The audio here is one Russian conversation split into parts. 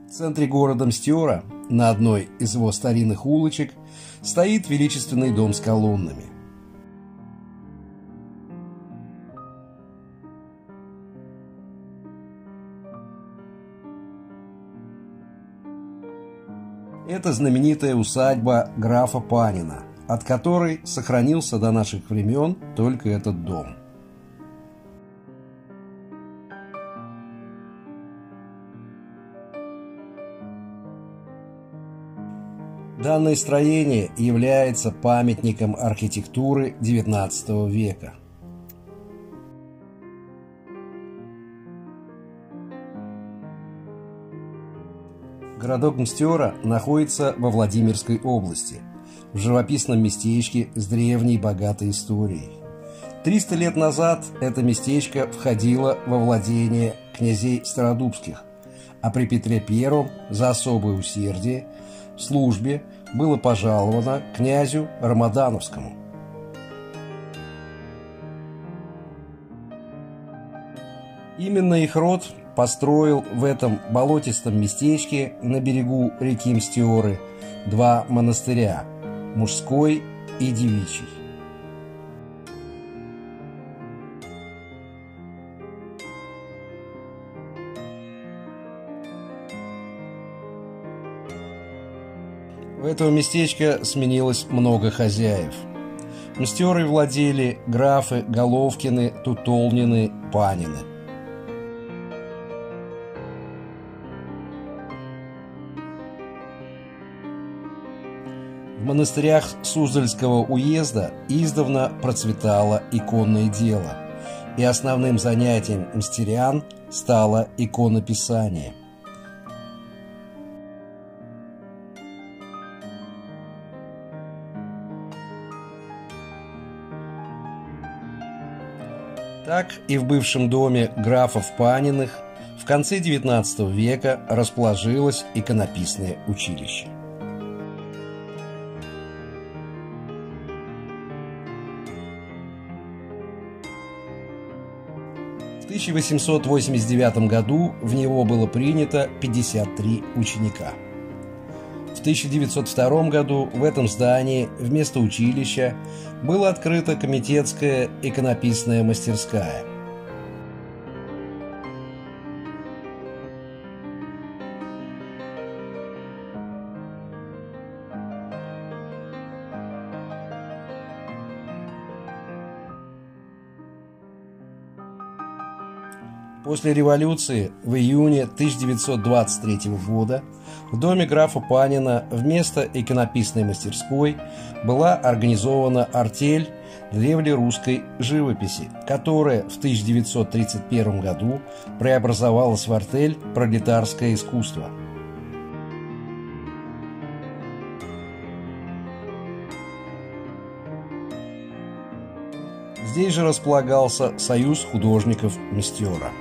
В центре города Мстиора, на одной из его старинных улочек, стоит величественный дом с колоннами. Это знаменитая усадьба графа Панина, от которой сохранился до наших времен только этот дом. Данное строение является памятником архитектуры XIX века. Городок Мстиора находится во Владимирской области, в живописном местечке с древней богатой историей. 300 лет назад это местечко входило во владение князей Стародубских, а при Петре I за особое усердие в службе было пожаловано князю Рамадановскому. Именно их род построил в этом болотистом местечке на берегу реки Мстиоры два монастыря – мужской и девичий. В этого местечка сменилось много хозяев. Мстиорой владели графы Головкины, Тутолнины, Панины. В монастырях Суздальского уезда издавна процветало иконное дело, и основным занятием мстирян стало иконописание. Так и в бывшем доме графов Паниных в конце XIX века расположилось иконописное училище. В 1889 году в него было принято 53 ученика. В 1902 году в этом здании вместо училища была открыта комитетская иконописная мастерская. После революции в июне 1923 года в доме графа Панина вместо иконописной мастерской была организована артель древнерусской живописи, которая в 1931 году преобразовалась в артель «Пролетарское искусство». Здесь же располагался Союз художников Мстиора.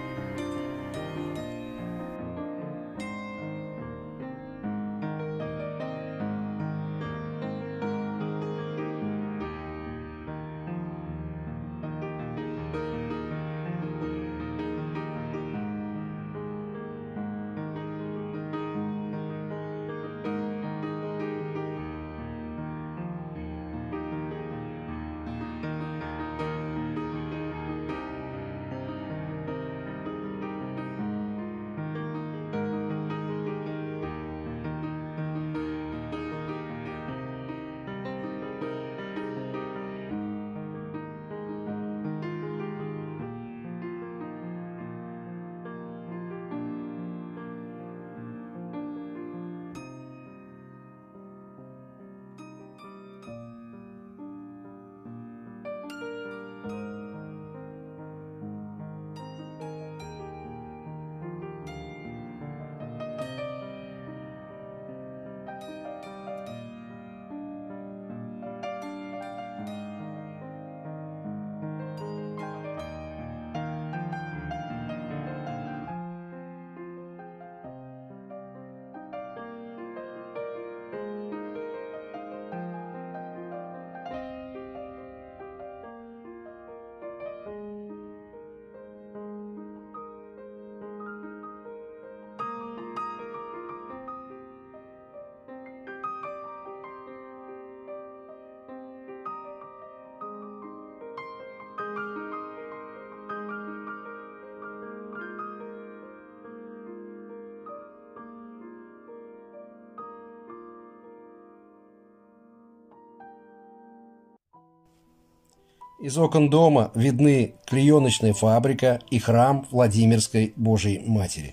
Из окон дома видны клееночная фабрика и храм Владимирской Божией Матери.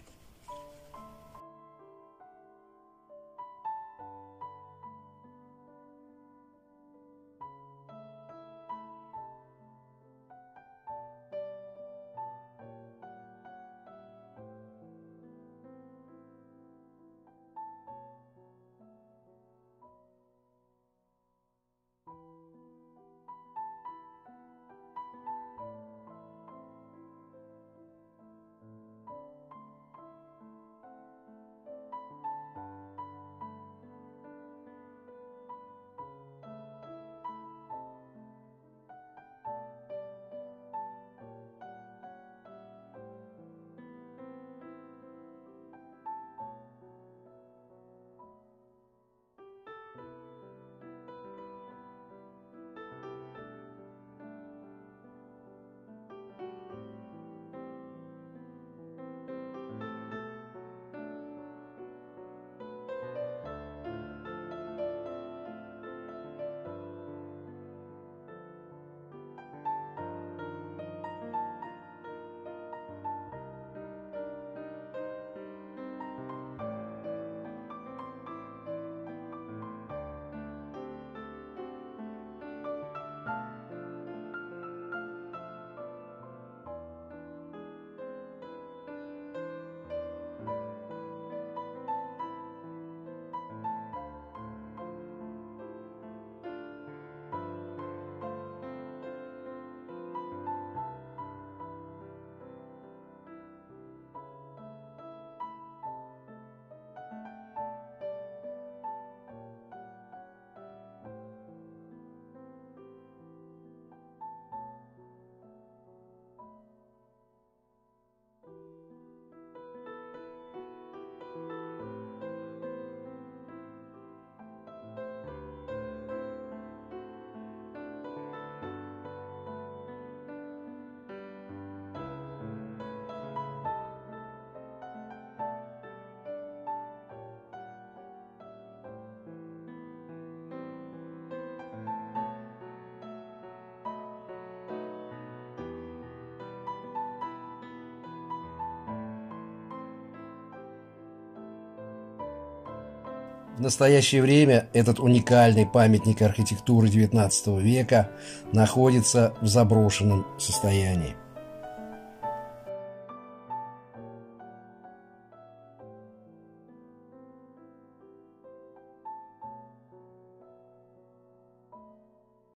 В настоящее время этот уникальный памятник архитектуры XIX века находится в заброшенном состоянии.